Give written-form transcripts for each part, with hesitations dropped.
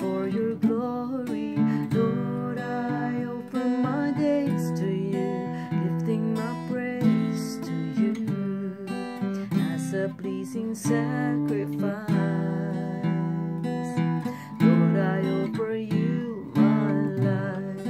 for your glory. Lord, I offer my days to you, lifting my praise to you as a pleasing sacrifice. Lord, I offer you my life.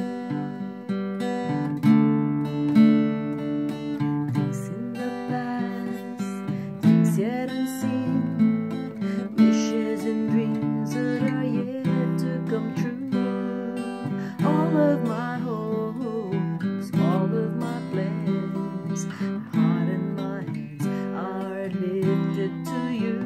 Things in the past, things yet unseen, wishes and dreams that are yet to come true. All of my hopes, all of my plans, my heart and minds are lifted to you.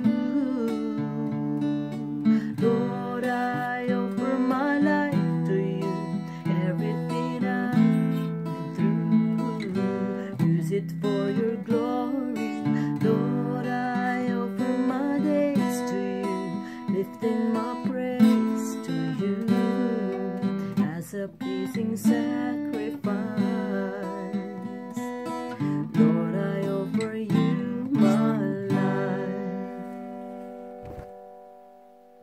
Lord, I offer my life to you, everything I've been through. Use it for your glory. Lord, I offer my days to you, lifting my praise to you as a pleasing sacrifice.